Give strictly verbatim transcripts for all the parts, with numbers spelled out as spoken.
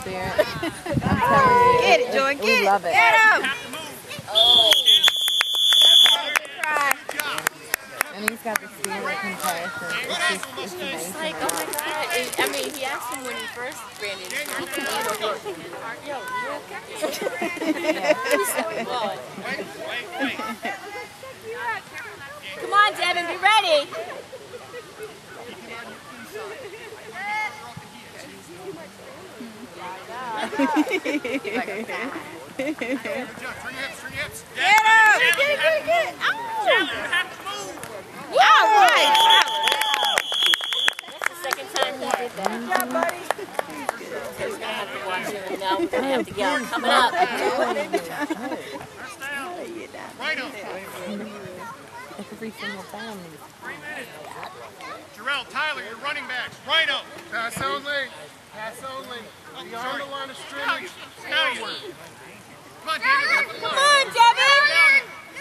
spirit. I'm telling you. Get it, Jordan. Get we it. love it. Get him. Oh. And he's got the spirit of comparison. It's just, it's amazing. It's like, oh my God. It, I mean, he asked him when he first ran into him. Yo, you okay? Come on, Devin, be ready. Get him! Get it, get it, get it! All right. That's the second time he did that. Good job, buddy. He's going to have to watch him, and now we're going to have to yell. Coming up. Every single time. Jarrell, Tyler, your running backs. Rhino. Pass only. Pass only. Beyond the line of scrimmage. Come on, Devin. Come on, Devin.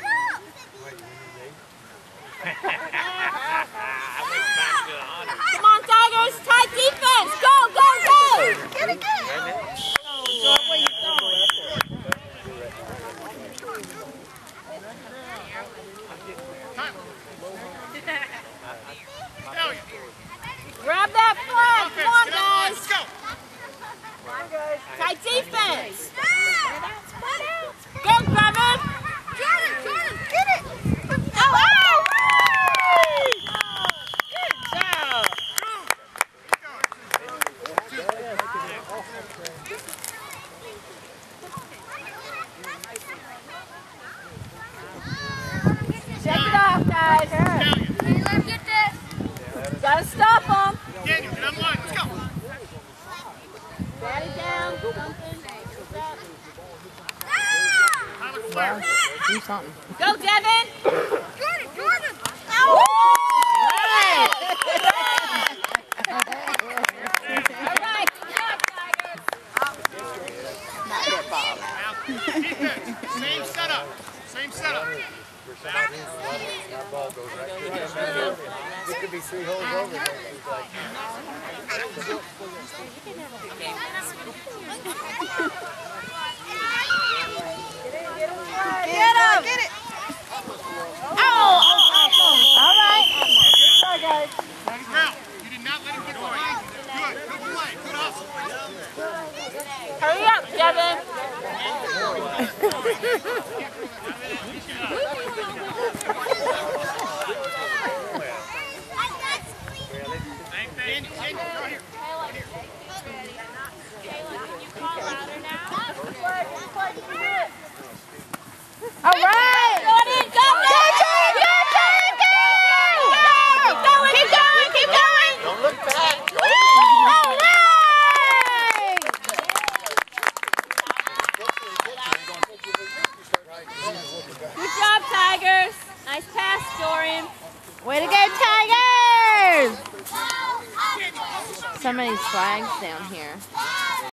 Come on, Tigers. Tight defense. Go, go, go. Get it, get it. Where you going? Grab that flag. Come on, guys. Let's go. Tight defense. Go, Trevor. Jordan, Jordan, get it. Oh, oh. Good job. Check it off, guys. Get this. Gotta stop them. Daniel, get on the line. Let's go. Daddy down. Something. Tyler Flair. Do something. Go, Devin. Jordan, Jordan. All right. Good job, Tigers. Now, defense. Same setup. Same setup. That ball goes right through the There could be three holes over there. Get him. Get it. Oh. All right. Good try, guys. Jarrell, you did not let him get away. Good. Good play. Good hustle. Hurry up, Devin. All right. Jordan, go, go, your turn, go. Keep going, keep going, keep going. Don't look back. All right. Good job, Tigers. Nice pass, Dorian. Way to go, Tigers! So many flags down here.